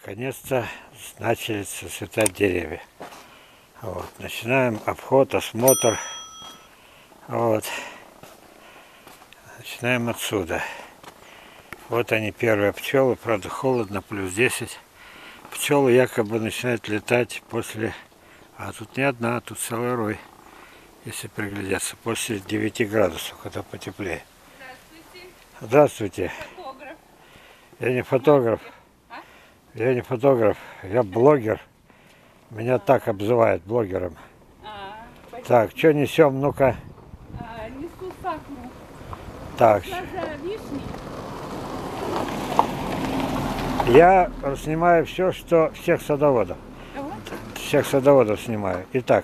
Наконец-то начали зацветать деревья. Вот. Начинаем обход, осмотр. Вот. Начинаем отсюда. Вот они, первые пчелы. Правда, холодно, плюс 10. Пчелы якобы начинают летать после... А тут не одна, тут целый рой. Если приглядеться. После 9 градусов, когда потеплее. Здравствуйте. Здравствуйте. Фотограф. Я не фотограф. Я не фотограф, я блогер. Меня так обзывают блогером. Так, что несем, ну-ка. Несу сакуру. Так. Глаза вишни. Я снимаю все, что всех садоводов. Кого? Всех садоводов снимаю. Итак.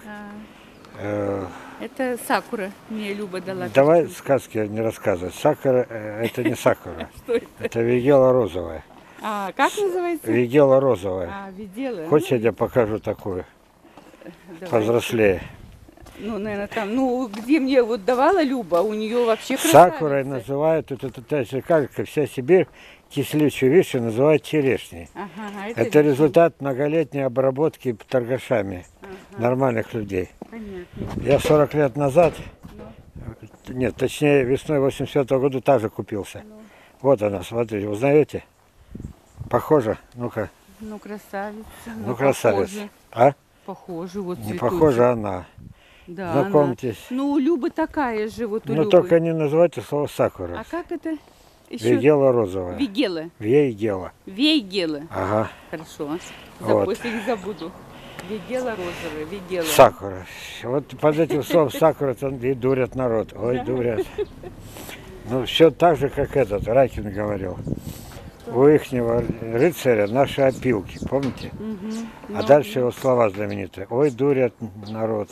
Это сакура. Мне Люба дала. Давай картинку. сказки не рассказывай. Сакура, это не сакура. Что это? Это вигела розовая. Как называется? Вигела розовая. Видела. Хочешь, я тебе покажу такую? Давай. Повзрослее. Ну, наверное, там, где мне вот давала Люба, у нее вообще красавица. Сакурой называют, как вся Сибирь, кислючую вишню называют черешней. Это результат многолетней обработки торгашами нормальных людей. Понятно. Я 40 лет назад, нет, точнее весной 85-го года также купился. Вот она, смотрите, узнаете? Похоже? Ну-ка. Ну, красавица. Ну, красавица. А? Похоже, вот Не цветочек. похожа она. Да, Знакомьтесь. она. Ну, у Любы такая же, вот у Ну, Любы. только не называйте слово сакура. А как это? Еще? Вигела розовая. Вигела. Вейгела. Вейгела. Ага. Хорошо. Вот. После не забуду. Вигела розовая, вигела. Сакура. Вот под этим словом сакура и дурят народ. Ой, дурят. Ну, все так же, как этот, Ракин говорил. У ихнего рыцаря наши опилки, помните? А дальше его слова знаменитые. Ой, дурят народ.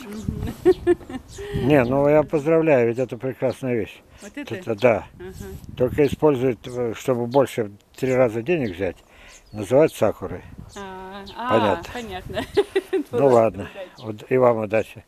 Не, ну я поздравляю, ведь это прекрасная вещь. Вот это? Это да. Только используют, чтобы больше 3 раза денег взять, называют сакурой. Понятно. Понятно. Ну ладно, вот и вам удачи.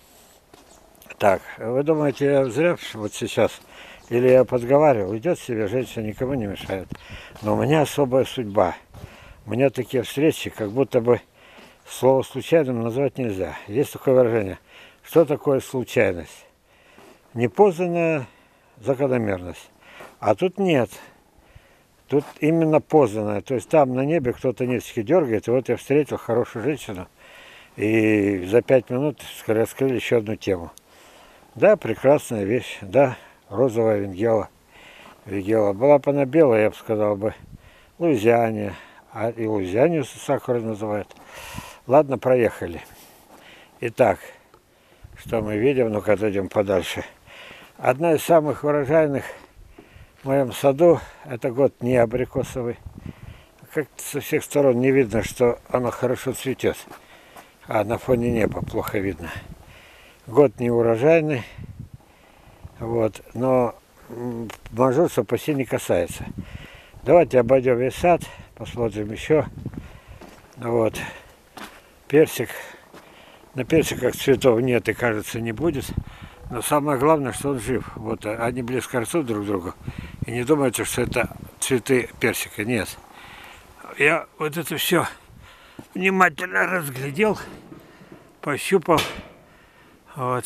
Так, вы думаете, я зря вот сейчас, или я подговаривал, идет себе женщина, никому не мешает. Но у меня особая судьба. У меня такие встречи, как будто бы слово случайным назвать нельзя. Есть такое выражение. Что такое случайность? Непознанная закономерность. А тут нет. Тут именно познанная. То есть там на небе кто-то ниточки дергает. И вот я встретил хорошую женщину. И за 5 минут раскрыли еще одну тему. Да, прекрасная вещь. Да, розовая вигела. Была бы она белая, я бы сказал бы, Луизиане. А и Луизианию сакурой называют. Ладно, проехали. Итак, что мы видим? Ну-ка, отойдем подальше. Одна из самых урожайных в моем саду, это год не абрикосовый. Как-то со всех сторон не видно, что оно хорошо цветет. А на фоне неба плохо видно. Год не урожайный. Вот, но мажорства почти не касается. Давайте обойдем весь сад, посмотрим еще. Вот. Персик. На персиках цветов нет и, кажется, не будет. Но самое главное, что он жив. Вот они близко растут друг к другу. И не думайте, что это цветы персика. Нет. Я вот это все внимательно разглядел, пощупал. Вот.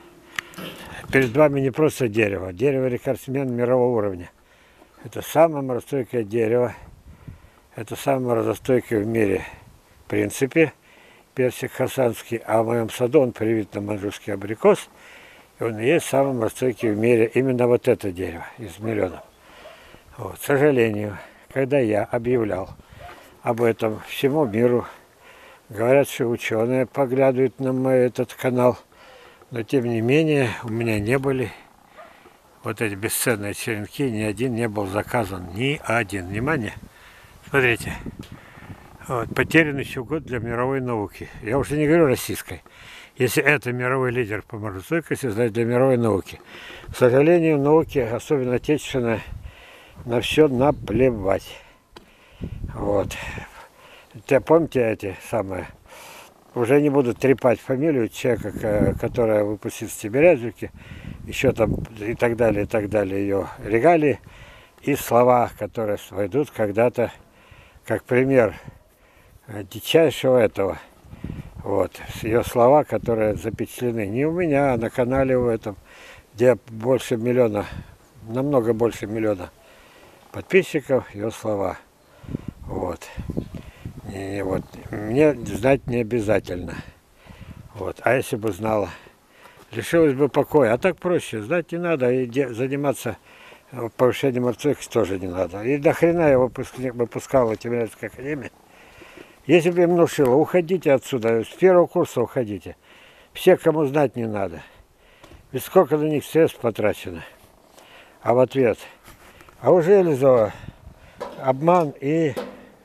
Перед вами не просто дерево. Дерево рекордсмен мирового уровня. Это самое морозостойкое дерево. Это самое морозостойкое в мире в принципе. Персик хасанский. А в моем саду он привит на маньчжурский абрикос. И он и есть самый морозостойкий в мире. Именно вот это дерево из миллионов. Вот. К сожалению, когда я объявлял об этом всему миру, говорят, что ученые поглядывают на мой этот канал. Но тем не менее, у меня не были вот эти бесценные черенки, ни один не был заказан, ни один. Внимание, смотрите, вот, потерян еще год для мировой науки. Я уже не говорю российской. Если это мировой лидер по морозостойкости, значит для мировой науки. К сожалению, науки, особенно отечественной, на все наплевать. Вот. Помните эти самые... Уже не буду трепать фамилию человека, которая выпустит в Тимирязевке, еще там и так далее, ее регалии и слова, которые войдут когда-то как пример дичайшего этого. Вот, ее слова, которые запечатлены не у меня, а на канале у этом, где больше миллиона, намного больше миллиона подписчиков, ее слова. Вот. И вот. Мне знать не обязательно. Вот. А если бы знала, лишилась бы покоя. А так проще, знать не надо, и заниматься повышением артефактов тоже не надо. И до хрена я выпускал в Тимирязевской академии. Если бы им внушило, уходите отсюда, с первого курса уходите. Все, кому знать не надо. Ведь сколько на них средств потрачено. А в ответ, а у Железова обман и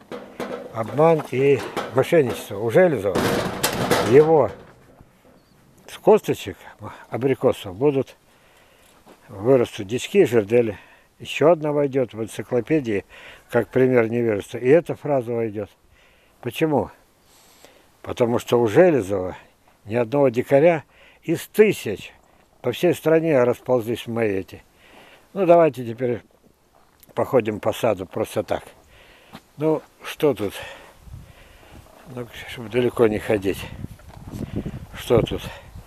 мошенничество. У Железова его с косточек абрикосов вырастут дички и жердели. Еще одна войдет в энциклопедии, как пример невежества. И эта фраза войдет. Почему? Потому что у Железова ни одного дикаря из 1000 по всей стране расползлись мои эти. Ну, давайте теперь походим по саду просто так. Ну, что тут? Ну, чтобы далеко не ходить. Что тут?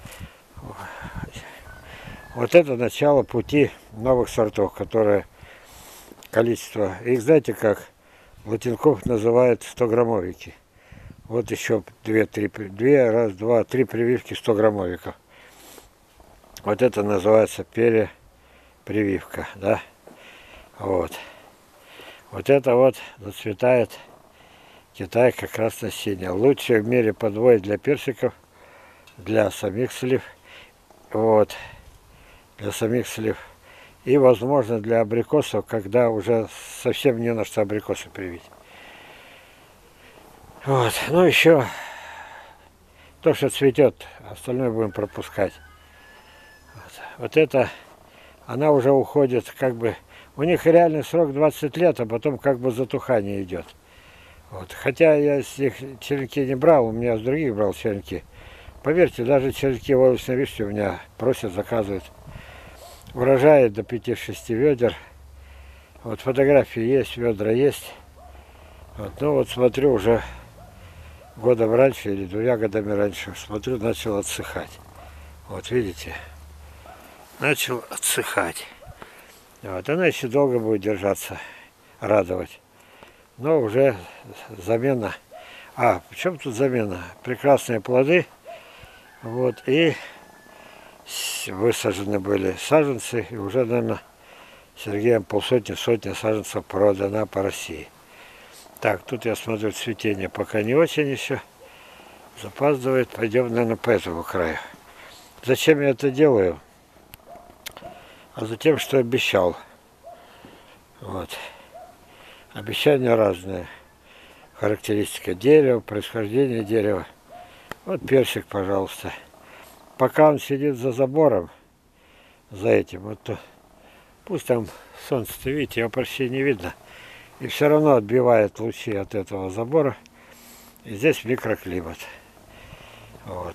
Вот это начало пути новых сортов, которые количество. Их знаете как? Латинков называют 100-граммовики. Вот еще 3 прививки 100-граммовиков. Вот это называется перепрививка, да? Вот. Вот это вот зацветает Китай как раз на сине. Лучший в мире подвой для персиков, для самих слив. Вот. Для самих слив. И, возможно, для абрикосов, когда уже совсем не на что абрикосы привить. Вот. Ну, еще то, что цветет, остальное будем пропускать. Вот это, она уже уходит, как бы, у них реальный срок 20 лет, а потом как бы затухание идет. Вот. Хотя я с них черенки не брал, у меня с других брал черенки. Поверьте, даже черенки волосной вишни у меня просят, заказывают. Урожай до 5-6 ведер. Вот фотографии есть, ведра есть. Вот, ну вот смотрю, уже годом раньше или 2 годами раньше, смотрю, начал отсыхать. Вот видите, начал отсыхать. Вот, она еще долго будет держаться, радовать. Но уже замена. А, в чем тут замена? Прекрасные плоды. Вот, и высажены были саженцы, и уже, наверное, Сергеем сотни саженцев продано по России. Так, тут я смотрю, цветение пока не очень еще. Запаздывает. Пойдем, наверное, по этому краю. Зачем я это делаю? А затем, что обещал. Вот. Обещания разные. Характеристика дерева, происхождение дерева. Вот персик, пожалуйста. Пока он сидит за забором, за этим, вот то, пусть там солнце-то, видите, его почти не видно. И все равно отбивает лучи от этого забора. И здесь микроклимат. Вот.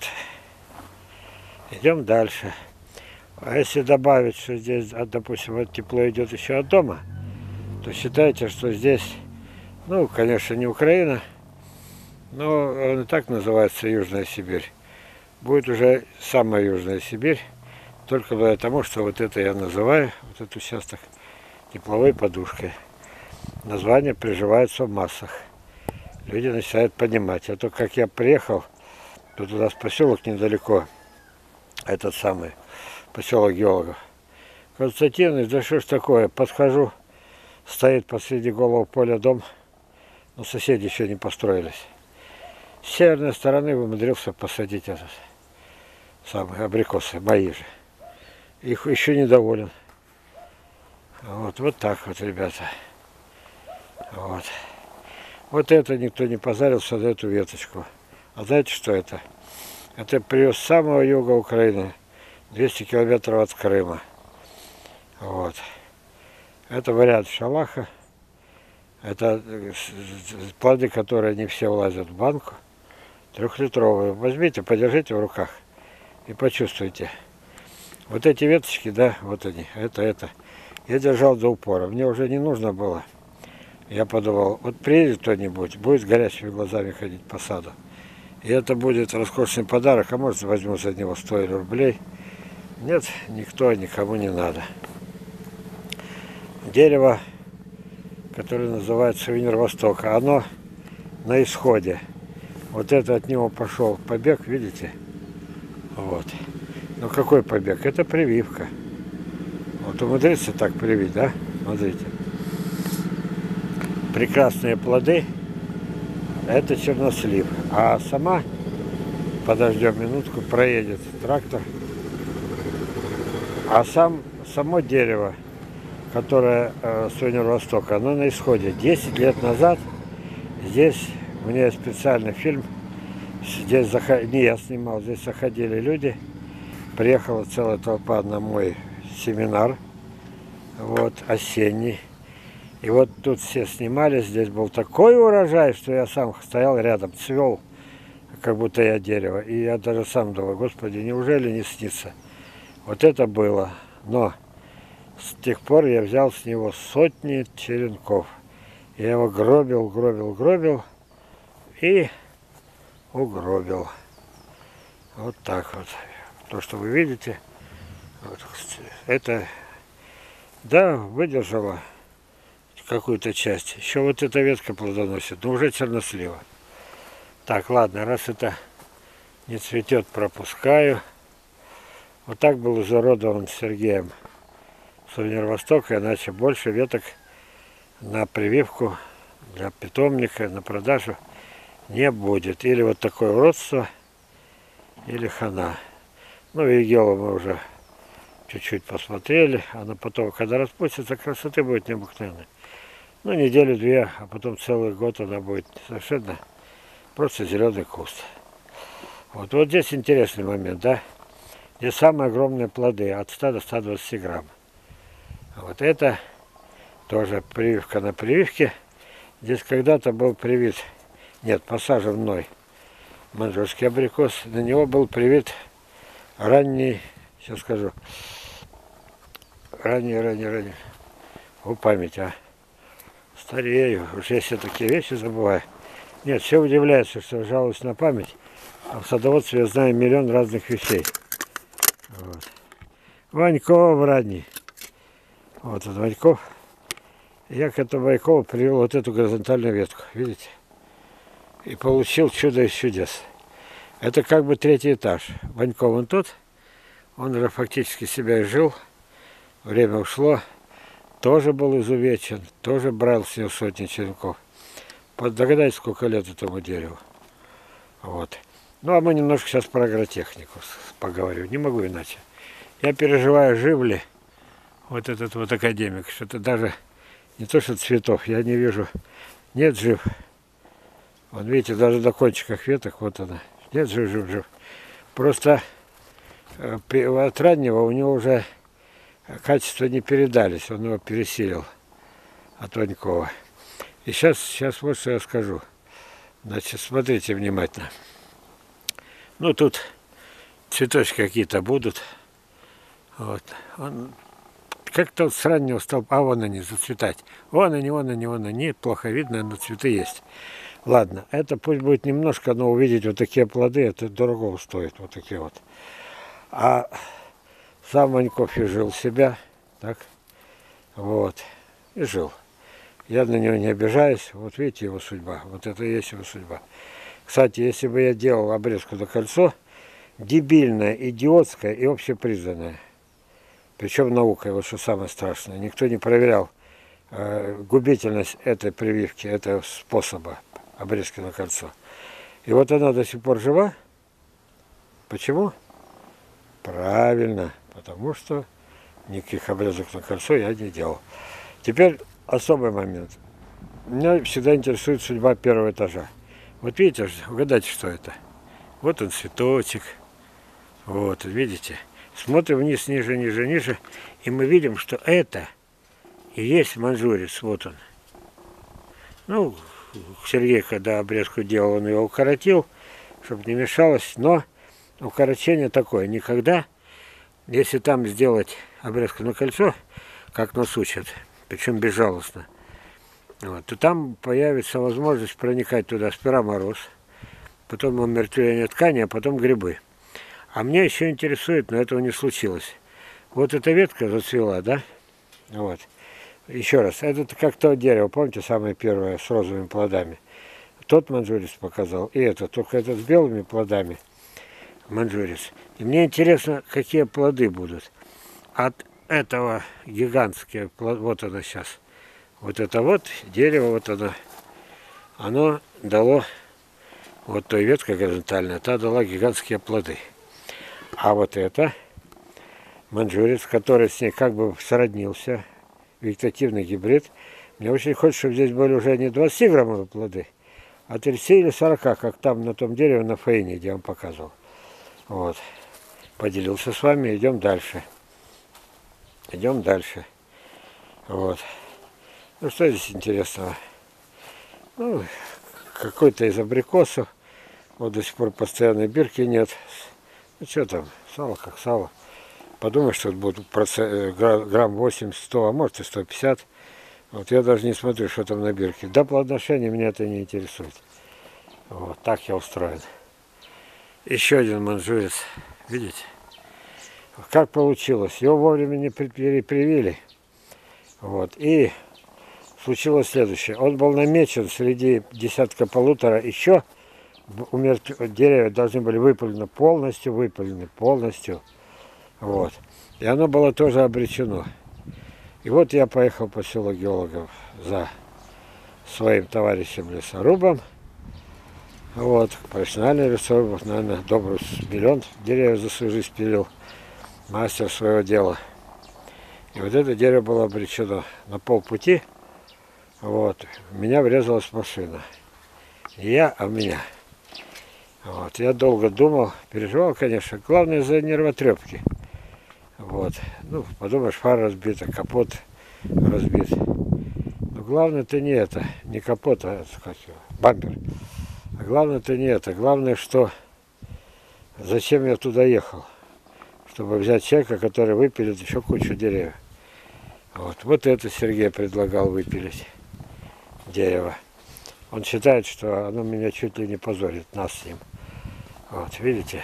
Идем дальше. А если добавить, что здесь, допустим, вот тепло идет еще от дома, то считайте, что здесь, ну, конечно, не Украина, но он и так называется Южная Сибирь. Будет уже самая Южная Сибирь, только благодаря тому, что вот это я называю, вот этот участок, тепловой подушкой. Название приживается в массах. Люди начинают понимать. А то, как я приехал, тут у нас поселок недалеко, этот самый поселок геологов. Константинович, да что ж такое, подхожу, стоит посреди голого поля дом, но соседи еще не построились. С северной стороны умудрился посадить этот самый абрикосы, мои же. Их еще недоволен. Вот так вот, ребята. Вот. Вот это никто не позарился за эту веточку. А знаете, что это? Это привез с самого юга Украины, 200 километров от Крыма. Вот. Это вариант шалаха. Это плоды, которые не все влазят в банку. 3-литровые. Возьмите, подержите в руках и почувствуйте. Вот эти веточки, да, вот они, это. Я держал до упора. Мне уже не нужно было Я подумал, вот приедет кто-нибудь, будет с горящими глазами ходить по саду. И это будет роскошный подарок, а может возьму за него 100 рублей. Нет, никто, никому не надо. Дерево, которое называется сувенир Востока, оно на исходе. Вот это от него пошел побег, видите? Вот. Ну какой побег? Это прививка. Вот умудрится так привить, да? Смотрите. Прекрасные плоды. Это чернослив. А сама, подождем минутку, проедет трактор. А само дерево, которое сувенир Востока, оно на исходе. 10 лет назад здесь, у меня специальный фильм, здесь не я снимал, здесь заходили люди, приехала целая толпа на мой семинар, вот, осенний. И вот тут все снимали, здесь был такой урожай, что я сам стоял рядом, цвел, как будто я дерево. И я даже сам думал, господи, неужели не снится? Вот это было. Но с тех пор я взял с него сотни черенков. Я его гробил и угробил. Вот так вот. То, что вы видите, вот, это, да, выдержало какую-то часть. Еще вот эта ветка плодоносит, но уже чернослива. Так, ладно, раз это не цветет, пропускаю. Вот так был изуродован Сергеем сувенир Востока, иначе больше веток на прививку для питомника, на продажу не будет. Или вот такое уродство, или хана. Ну, вигелу мы уже чуть-чуть посмотрели, она потом, когда распустится, красоты будет необыкновенной. Ну, неделю-две, а потом целый год она будет совершенно просто зеленый куст. Вот здесь интересный момент, да? Здесь самые огромные плоды, от 100 до 120 грамм. Вот это тоже прививка на прививке. Здесь когда-то был привит, нет, посажен мной маньчжурский абрикос. На него был привит ранний, сейчас скажу, ранний. О, память, а. Старею, уж я все такие вещи забываю. Нет, все удивляются, что жалуюсь на память. А в садоводстве я знаю миллион разных вещей. Вот. Ваньков ранний. Вот Ваньков. Я к этому Ванькову привел вот эту горизонтальную ветку, видите? И получил чудо из чудес. Это как бы 3-й этаж. Ваньков он тот, он уже фактически себя изжил. Время ушло. Тоже был изувечен, тоже брал с него сотни черенков. Догадайтесь, сколько лет этому дереву. Вот. Ну, а мы немножко сейчас про агротехнику поговорю. Не могу иначе. Я переживаю, жив ли вот этот вот академик. Что-то даже не то, что цветов, я не вижу. Нет, жив. Вон, видите, даже до кончиков веток, вот она. Нет, жив. Просто от раннего у него уже качества не передались, он его пересилил от Ванькова. И сейчас вот что я скажу. Значит, смотрите внимательно. Ну, тут цветочки какие-то будут. Вот. Он как-то с раннего стал, а вон они, зацветать. Вон они. Плохо видно, но цветы есть. Ладно, это пусть будет немножко, но увидеть вот такие плоды, это дорого стоит, вот такие вот. А сам Ваньков и жил себя, так, вот, и жил. Я на него не обижаюсь, вот видите его судьба, вот это и есть его судьба. Кстати, если бы я делал обрезку на кольцо, дебильное, идиотское и общепризнанное, причем наукой, вот что самое страшное, никто не проверял губительность этой прививки, этого способа обрезки на кольцо. И вот она до сих пор жива. Почему? Правильно, потому что никаких обрезок на кольцо я не делал. Теперь особый момент. Меня всегда интересует судьба 1-го этажа. Вот видите, угадайте, что это. Вот он, цветочек. Вот, видите. Смотрим вниз, ниже. И мы видим, что это и есть маньчжурец. Вот он. Ну, Сергей, когда обрезку делал, он его укоротил, чтобы не мешалось. Но укорочение такое. Никогда, если там сделать обрезку на кольцо, как нас учат, причем безжалостно, Вот, то там появится возможность проникать туда сперва мороз, потом умертвление ткани, а потом грибы. А меня еще интересует, но этого не случилось. Вот эта ветка зацвела, да? Вот. Еще раз, это как то дерево, помните, самое первое с розовыми плодами? Тот манжурис показал, и это, только этот с белыми плодами манжурис. И мне интересно, какие плоды будут. От этого гигантские плоды, вот оно сейчас. Вот это вот дерево, вот оно дало, вот той ветка горизонтальная, та дала гигантские плоды. А вот это манжурис, который с ней как бы сроднился, вегетативный гибрид. Мне очень хочется, чтобы здесь были уже не 20-граммовые плоды, а 30 или 40, как там на том дереве на Фаине, где я вам показывал. Вот. Поделился с вами, идем дальше. Идем дальше. Вот. Ну, что здесь интересного? Ну, какой-то из абрикосов. Вот до сих пор постоянной бирки нет. Ну, что там, сало как сало. Подумаешь, что будет грамм 80-100, а может и 150. Вот я даже не смотрю, что там на бирке. До плодоношения меня это не интересует. Вот так я устроен. Еще один манжурис. Видите? Как получилось? Его вовремя не привили. Вот. И случилось следующее. Он был намечен среди десятка-полутора еще. Деревья должны были выпалены полностью. Вот. И оно было тоже обречено. И вот я поехал по селу геологов за своим товарищем лесорубом. Вот, профессиональный лесоруб, наверное, добрый миллион деревьев за свою жизнь пилил. Мастер своего дела. И вот это дерево было обречено на полпути. Вот, в меня врезалась машина. Не я, а в меня. Вот, я долго думал, переживал, конечно. Главное, за нервотрепки. Вот. Ну, подумаешь, фара разбита, капот разбит. Но главное-то не это, не капот, а бампер. А главное-то не это. Главное, что зачем я туда ехал. Чтобы взять человека, который выпилит еще кучу деревьев. Вот это Сергей предлагал выпилить дерево. Он считает, что оно меня чуть ли не позорит, нас с ним. Вот, видите?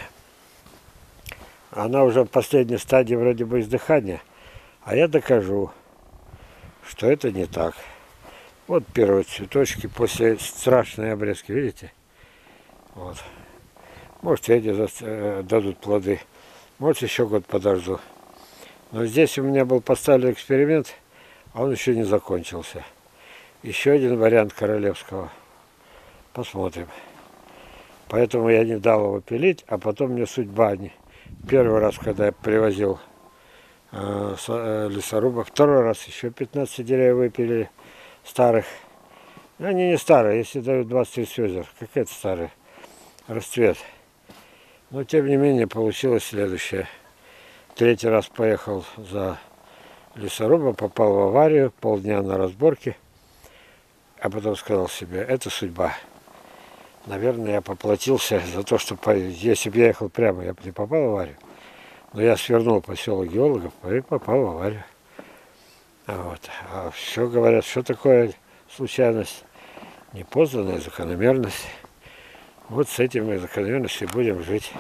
Она уже в последней стадии вроде бы издыхания, а я докажу, что это не так. Вот первые цветочки после страшной обрезки, видите? Вот. Может, эти дадут плоды, может, еще год подожду. Но здесь у меня был поставлен эксперимент, а он еще не закончился. Еще один вариант королевского. Посмотрим. Поэтому я не дал его пилить, а потом мне судьба не... Первый раз, когда я привозил лесоруба, второй раз еще 15 деревьев выпилили, старых. Они не старые, если дают 20 ведер, как это старый расцвет. Но тем не менее получилось следующее. Третий раз поехал за лесорубом, попал в аварию, полдня на разборке, а потом сказал себе, это судьба. Наверное, я поплатился за то, что если бы я ехал прямо, я бы не попал в аварию. Но я свернул по селу геологов и попал в аварию. Вот. А все говорят, что такое случайность? Непознанная закономерность. Вот с этими закономерностями будем жить.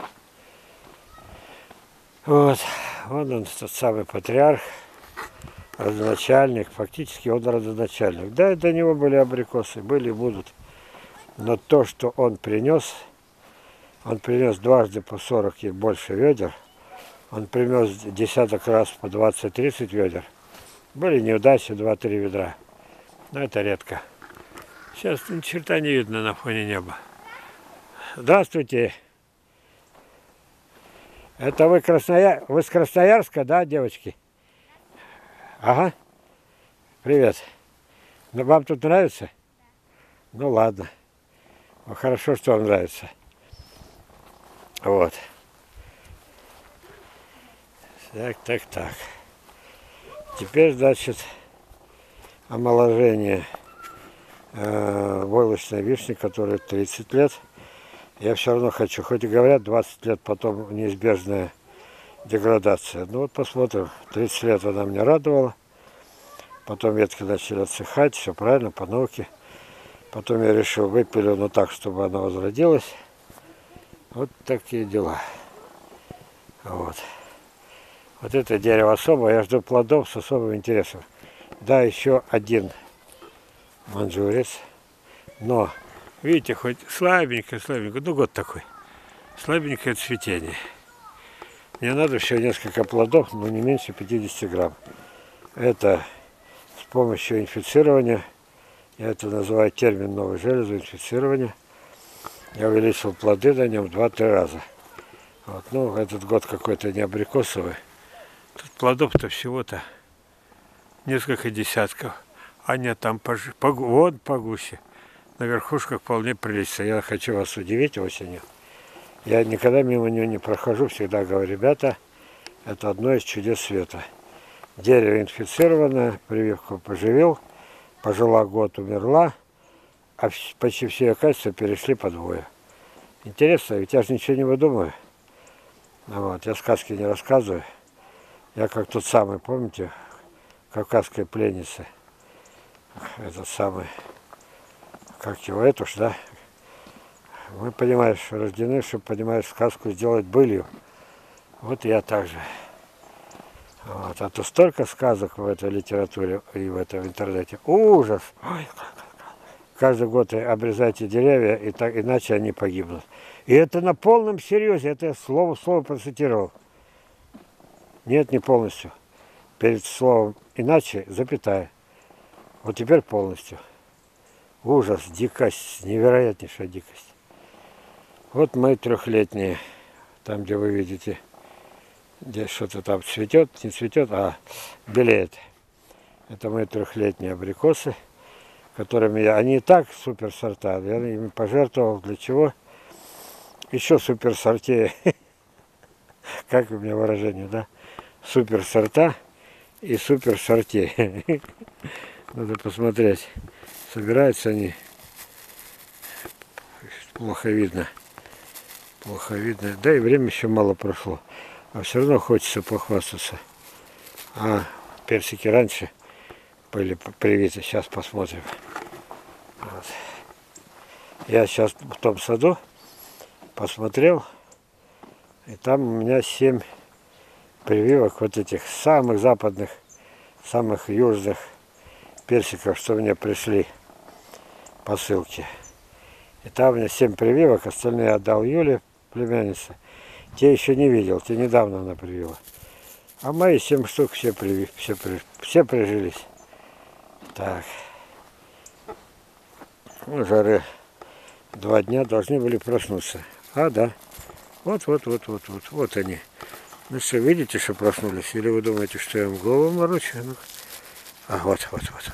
Вот. Вон он, тот самый патриарх, родоначальник. Фактически он родоначальник. Да, до него были абрикосы, были и будут. Но то, что он принес дважды по 40 и больше ведер, он принес десяток раз по 20-30 ведер. Были неудачи, 2-3 ведра. Но это редко. Сейчас ни черта не видно на фоне неба. Здравствуйте. Это вы с Красноярска, да, девочки? Ага. Привет. Ну, вам тут нравится? Ну ладно. Хорошо, что вам нравится. Вот. Так. Теперь, значит, омоложение войлочной вишни, которой 30 лет. Я все равно хочу, хоть и говорят, 20 лет потом неизбежная деградация. Ну вот посмотрим. 30 лет она меня радовала. Потом ветки начали отсыхать, все правильно, по науке. Потом я решил выпилю, но так, чтобы она возродилась. Вот такие дела. Вот. Вот это дерево особое, я жду плодов с особым интересом. Да, еще один манжурец. Но, видите, хоть слабенько, ну год такой. Слабенькое цветение. Мне надо еще несколько плодов, но не меньше 50 грамм. Это с помощью инфицирования, я это называю термин новой железы, инфицирования. Я увеличил плоды на нем 2-3 раза. Вот. Ну, этот год какой-то не абрикосовый. Тут плодов-то всего-то несколько десятков. А нет, там вот по гуще. На верхушках вполне прилично. Я хочу вас удивить осенью. Я никогда мимо нее не прохожу. Всегда говорю, ребята, это одно из чудес света. Дерево инфицированное, прививку поживил, пожила год, умерла, а почти все ее качества перешли по двое. Интересно, ведь я же ничего не выдумываю. Вот, я сказки не рассказываю. Я как тот самый, помните, кавказская пленница. Этот самый, как его, это уж, да? Мы, понимаешь, рождены, чтобы, понимаешь, сказку сделать былью. Вот я так же. Вот. А то столько сказок в этой литературе и в этом интернете. Ужас! Ой, каждый год обрезайте деревья, и так, иначе они погибнут. И это на полном серьезе. Это я слово в слово процитировал. Нет, не полностью. Перед словом иначе запятая. Вот теперь полностью. Ужас, дикость, невероятнейшая дикость. Вот мои трехлетние, там, где вы видите, где что-то там цветет, не цветет, а белеет. Это мои трехлетние абрикосы, которыми они и так супер сорта. Я ими пожертвовал. Для чего? Еще супер сортей. Как у меня выражение, да? Супер сорта и супер сортей. Надо посмотреть. Собираются они. Плохо видно. Плохо видно. Да и время еще мало прошло. А все равно хочется похвастаться. А персики раньше были привиты. Сейчас посмотрим. Вот. Я сейчас в том саду посмотрел. И там у меня 7 прививок вот этих самых западных, самых южных персиков, что мне пришли посылки. И там у меня 7 прививок, остальные отдал Юле, племяннице. Те еще не видел, те недавно она привила. А мои 7 штук все прижились. Так. Ну, жары 2 дня должны были проснуться. А, да. Вот они. Ну что, видите, что проснулись? Или вы думаете, что я им голову морочу? Ну, а, вот.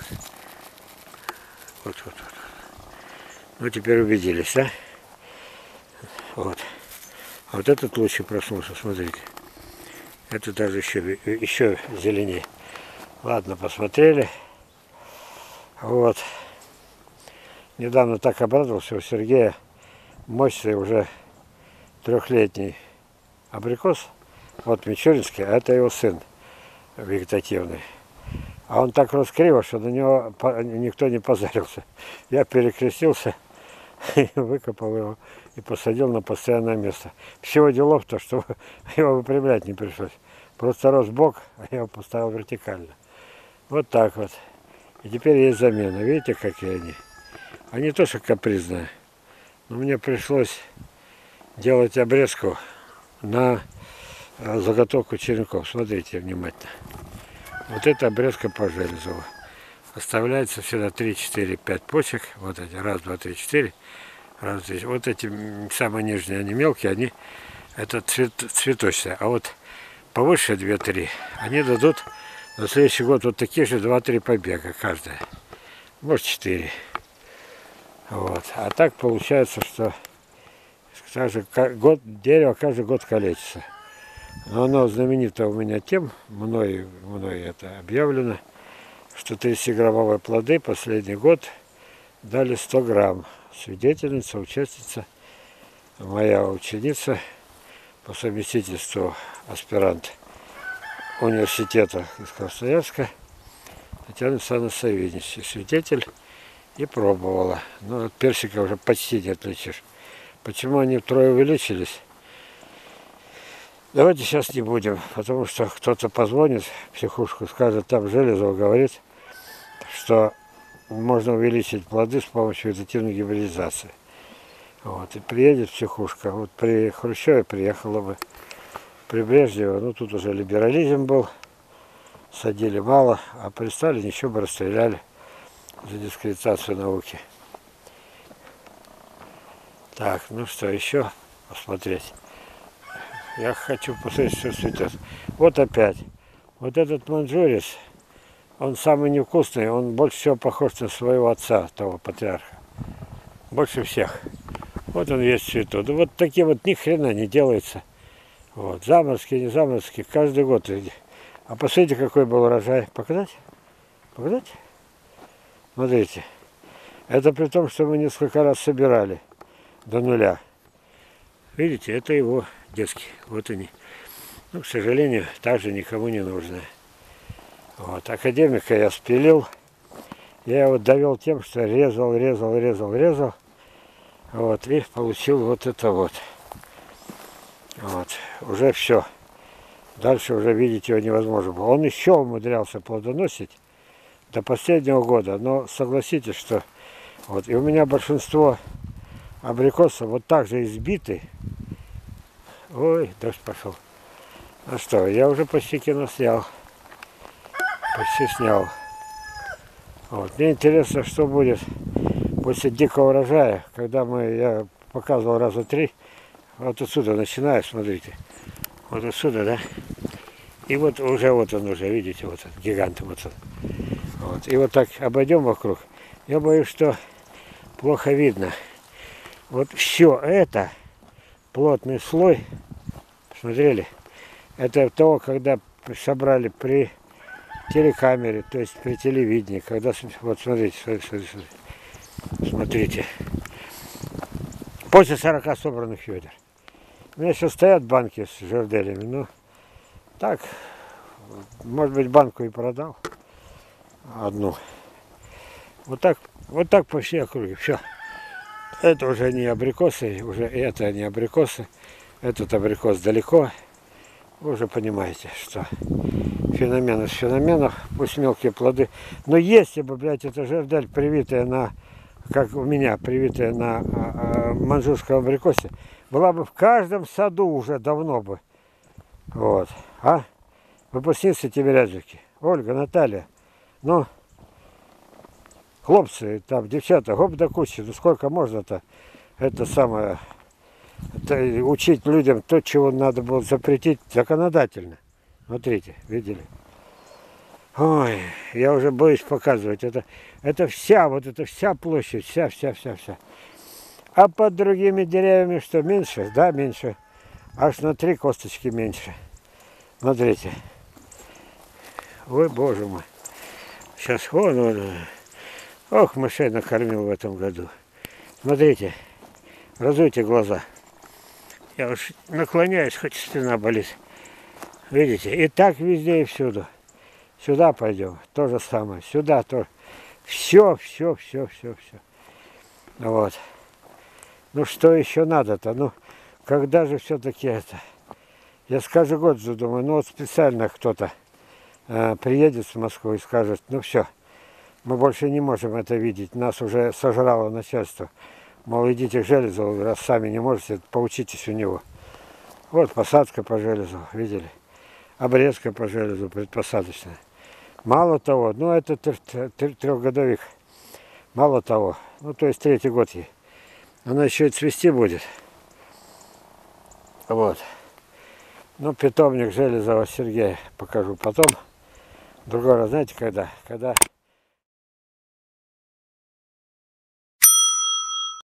Ну, теперь убедились, да? Вот. А вот этот лучше проснулся, смотрите. Это даже еще зеленее. Ладно, посмотрели. Вот. Недавно так обрадовался, у Сергея мощный уже 3-летний абрикос. Вот мичуринский, а это его сын вегетативный. А он так рос криво, что на него никто не позарился. Я перекрестился и выкопал его и посадил на постоянное место. Всего делов-то, что его выпрямлять не пришлось. Просто рос бок, а я его поставил вертикально. Вот так вот. И теперь есть замена. Видите, какие они? Они тоже капризные. Но мне пришлось делать обрезку на заготовку черенков. Смотрите внимательно. Вот это обрезка по Железову. Оставляется всегда 3, 4, 5 почек. Вот эти. 1, 2, 3, 4. 1, 2, 3. Вот эти самые нижние, они мелкие, они это цветочные. А вот повыше 2-3, они дадут на следующий год вот такие же 2-3 побега каждая. Может 4. Вот. А так получается, что дерево каждый год калечится. Но оно знаменито у меня тем, мной это объявлено, что 30-граммовые плоды последний год дали 100 грамм. Свидетельница, участница, моя ученица по совместительству аспирант университета из Красноярска, Татьяна Савинич, свидетель, и пробовала. Ну, от персика уже почти не отличишь. Почему они втрое увеличились? Давайте сейчас не будем, потому что кто-то позвонит в психушку, скажет, там Железов говорит, что можно увеличить плоды с помощью вегетативной гибридизации. Вот, и приедет психушка. Вот при Хрущеве приехала бы, при Брежневе, ну тут уже либерализм был, садили мало, а при Сталине еще бы расстреляли за дискредитацию науки. Так, ну что еще посмотреть? Я хочу посмотреть, что цветет. Вот опять. Вот этот манжурис, он самый невкусный, он больше всего похож на своего отца, того патриарха. Больше всех. Вот он весь цветет. Вот такие вот ни хрена не делается. Вот. Заморозки, не заморозки, каждый год. А посмотрите, какой был урожай. Показать? Показать? Смотрите. Это при том, что мы несколько раз собирали до нуля. Видите, это его детские. Вот они. Ну, к сожалению, также никому не нужны. Вот. Академика я спилил. Я его довел тем, что резал. Вот. И получил вот это вот. Вот. Уже все. Дальше уже видеть его невозможно было. Он еще умудрялся плодоносить до последнего года. Но согласитесь, что вот и у меня большинство абрикосов вот так же избиты. Ой, дождь пошел. Ну что, я уже почти кино снял. Почти снял. Вот. Мне интересно, что будет после дикого урожая, когда я показывал раза 3. Вот отсюда начинаю, смотрите. Вот отсюда, да? И вот уже, вот он уже, видите, вот он, гигант, вот он. Вот. И вот так обойдем вокруг. Я боюсь, что плохо видно. Вот все это, плотный слой, посмотрели, это того, когда собрали при телекамере, то есть при телевидении, когда, вот смотрите, смотрите. После 40 собранных ведер. У меня сейчас стоят банки с жерделями, ну, так, может быть, банку и продал. Одну. Вот так по всей округе, все. Это уже не абрикосы, уже это не абрикосы. Этот абрикос далеко. Вы уже понимаете, что феномен из феноменов, пусть мелкие плоды. Но если бы, блядь, эта жердель, привитая на, как у меня, привитая на манжурском абрикосе, была бы в каждом саду уже давно бы. Вот. А? Выпускницы Тимирязевки. Ольга, Наталья. Ну, хлопцы, там, девчата, гоп до кучи. Ну, сколько можно-то это самое, учить людям то, чего надо было запретить законодательно. Смотрите, видели? Ой, я уже боюсь показывать. Это вся, вот эта вся площадь, вся. А под другими деревьями что, меньше? Да, меньше. Аж на 3 косточки меньше. Смотрите. Ой, боже мой. Сейчас вон. Ох, мышей накормил в этом году. Смотрите. Разуйте глаза. Я уж наклоняюсь, хоть спина болит. Видите? И так везде и всюду. Сюда пойдем. То же самое. Сюда тоже. Все. Вот. Ну что еще надо-то? Ну, когда же все-таки это? Я с каждый год же думаю, ну вот специально кто-то приедет в Москву и скажет, ну все, мы больше не можем это видеть, нас уже сожрало начальство. Мол, идите к Железову, раз сами не можете, поучитесь у него. Вот посадка по Железову, видели? Обрезка по Железу предпосадочная. Мало того, ну это трехгодовик, мало того, ну то есть 3-й год ей. Она еще и цвести будет. Вот. Ну, питомник Железова Сергея покажу потом. Другой раз, знаете, когда? Когда